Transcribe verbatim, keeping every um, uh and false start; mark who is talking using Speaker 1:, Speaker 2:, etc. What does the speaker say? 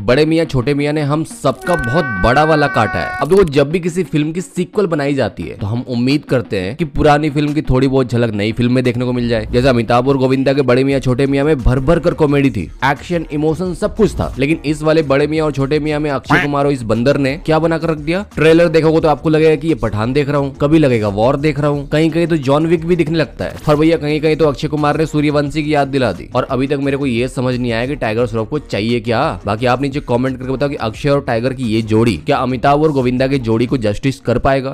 Speaker 1: बड़े मियाँ छोटे मियाँ ने हम सबका बहुत बड़ा वाला काटा है। अब देखो, जब भी किसी फिल्म की सीक्वल बनाई जाती है तो हम उम्मीद करते हैं कि पुरानी फिल्म की थोड़ी बहुत झलक नई फिल्म में देखने को मिल जाए। जैसे अमिताभ और गोविंदा के बड़े मियाँ छोटे मियाँ में भर भर कर कॉमेडी थी, एक्शन, इमोशन सब कुछ था। लेकिन इस वाले बड़े मियाँ और छोटे मियाँ में अक्षय कुमार और इस बंदर ने क्या बनाकर रख दिया। ट्रेलर देखोगे तो आपको लगेगा कि ये पठान देख रहा हूँ, कभी लगेगा वॉर देख रहा हूँ, कहीं कहीं तो जॉन विक भी दिखने लगता है। और भैया कहीं कहीं तो अक्षय कुमार ने सूर्यवंशी की याद दिला दी। और अभी तक मेरे को ये समझ नहीं आया कि टाइगर श्रॉफ को चाहिए क्या। बाकी आप नीचे कमेंट करके बताओ कि अक्षय और टाइगर की ये जोड़ी क्या अमिताभ और गोविंदा की जोड़ी को जस्टिस कर पाएगा।